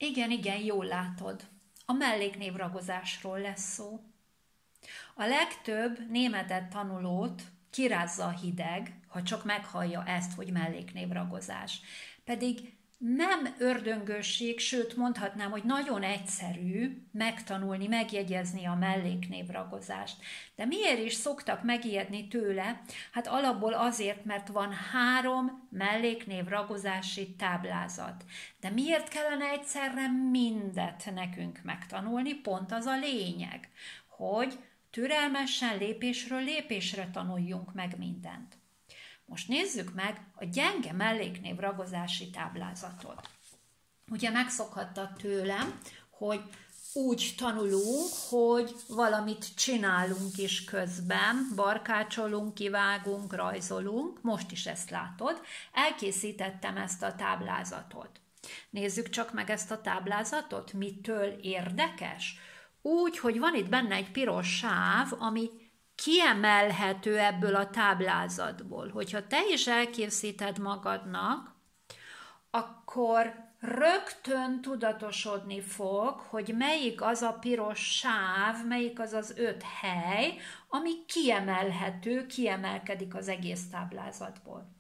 Igen, jól látod. A melléknévragozásról lesz szó. A legtöbb németet tanulót kirázza a hideg, ha csak meghallja ezt, hogy melléknévragozás. Pedig nem ördöngőség, sőt mondhatnám, hogy nagyon egyszerű megtanulni, megjegyezni a melléknévragozást. De miért is szoktak megijedni tőle? Hát alapból azért, mert van 3 melléknévragozási táblázat. De miért kellene egyszerre mindet nekünk megtanulni? Pont az a lényeg, hogy türelmesen lépésről lépésre tanuljunk meg mindent. Most nézzük meg a gyenge melléknévragozási táblázatot. Ugye megszokhattad tőlem, hogy úgy tanulunk, hogy valamit csinálunk is közben, barkácsolunk, kivágunk, rajzolunk, most is ezt látod, elkészítettem ezt a táblázatot. Nézzük csak meg ezt a táblázatot, mitől érdekes? Úgy, hogy van itt benne egy piros sáv, ami kiemelhető ebből a táblázatból. Hogyha te is elkészíted magadnak, akkor rögtön tudatosodni fog, hogy melyik az a piros sáv, melyik az az 5 hely, ami kiemelhető, kiemelkedik az egész táblázatból.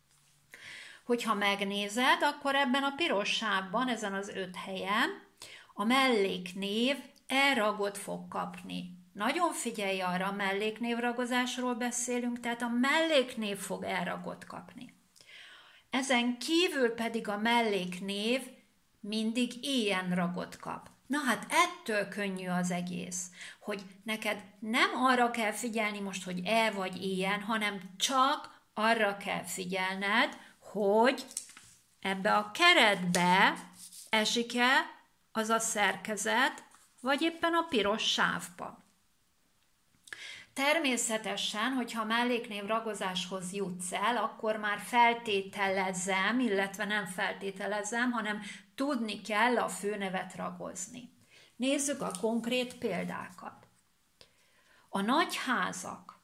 Hogyha megnézed, akkor ebben a piros sávban, ezen az 5 helyen a melléknév E-ragot fog kapni. Nagyon figyelj arra, a melléknévragozásról beszélünk, tehát a melléknév fog E-ragot kapni. Ezen kívül pedig a melléknév mindig ilyen ragot kap. Na hát ettől könnyű az egész, hogy neked nem arra kell figyelni most, hogy E vagy ilyen, hanem csak arra kell figyelned, hogy ebbe a keretbe esik-e az a szerkezet, vagy éppen a piros sávba. Természetesen, hogyha melléknévragozáshoz jutsz el, akkor már feltételezem, illetve nem feltételezem, hanem tudni kell a főnevet ragozni. Nézzük a konkrét példákat. A nagy házak.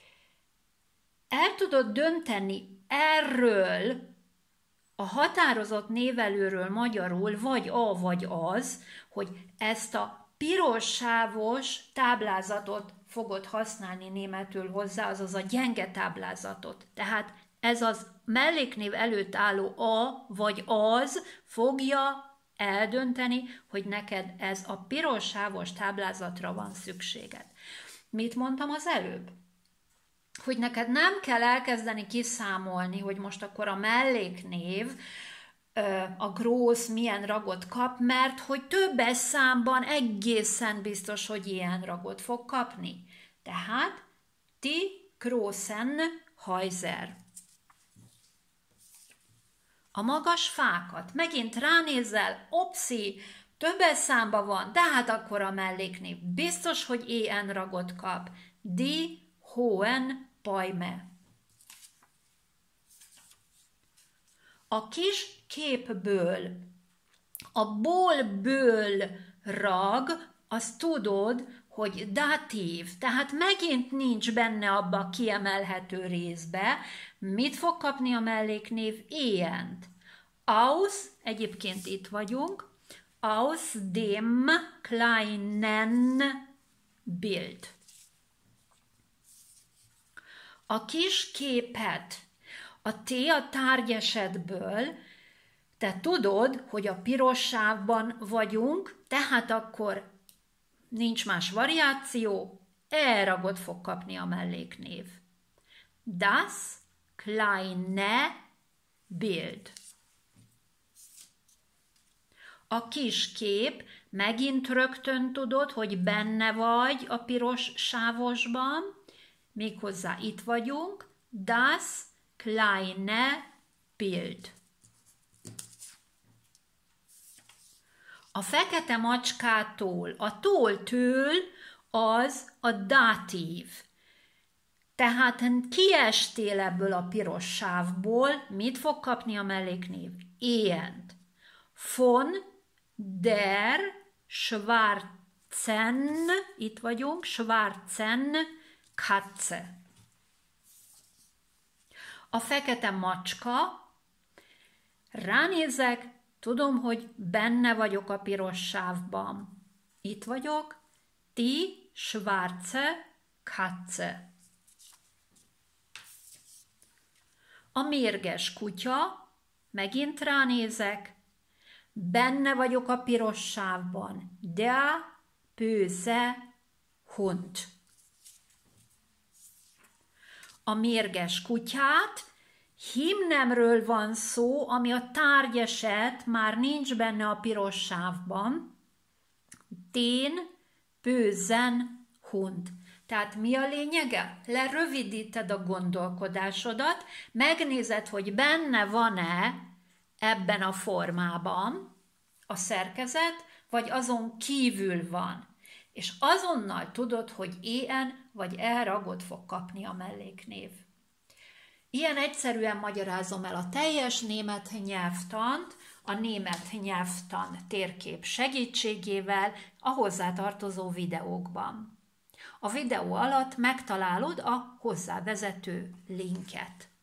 El tudod dönteni erről a határozott névelőről magyarul, vagy a, vagy az, hogy ezt a piros sávos táblázatot fogod használni németül hozzá, azaz a gyenge táblázatot. Tehát ez az melléknév előtt álló a vagy az fogja eldönteni, hogy neked ez a piros sávos táblázatra van szükséged. Mit mondtam az előbb? Hogy neked nem kell elkezdeni kiszámolni, hogy most akkor a melléknév, a grósz milyen ragot kap, mert hogy többes számban egészen biztos, hogy ilyen ragot fog kapni. Tehát die großen Häuser. A magas fákat. Megint ránézel, opszi, többes számban van, de hát akkor a melléknév biztos, hogy ilyen ragot kap. Die hohen Bäume. A kis képből, a ból-ből rag, azt tudod, hogy datív, tehát megint nincs benne abba a kiemelhető részbe. Mit fog kapni a melléknév? Ilyent. Aus, egyébként itt vagyunk, aus dem kleinen Bild. A kis képet, a T a tárgyesetből, te tudod, hogy a piros sávban vagyunk, tehát akkor nincs más variáció, E-ragot fog kapni a melléknév. Das kleine Bild. A kis kép, megint rögtön tudod, hogy benne vagy a piros sávosban, méghozzá itt vagyunk, das kleine Bild. A fekete macskától, a tól az a datív. Tehát kiestél ebből a piros sávból, mit fog kapni a melléknév? Ilyent. Von der schwarzen, itt vagyunk, schwarzen Katze. A fekete macska, ránézek, Tudom, hogy benne vagyok a piros sávban. Itt vagyok. Die schwarze Katze. A mérges kutya, megint ránézek, benne vagyok a piros sávban. Der böse Hund. A mérges kutyát, himnemről van szó, ami a tárgyeset már nincs benne a piros sávban. Den bösen Hund. Tehát mi a lényege? Lerövidíted a gondolkodásodat, megnézed, hogy benne van-e ebben a formában a szerkezet, vagy azon kívül van. És azonnal tudod, hogy EN vagy E ragot fog kapni a melléknév. Ilyen egyszerűen magyarázom el a teljes német nyelvtant, a német nyelvtan térkép segítségével a hozzátartozó videókban. A videó alatt megtalálod a hozzávezető linket.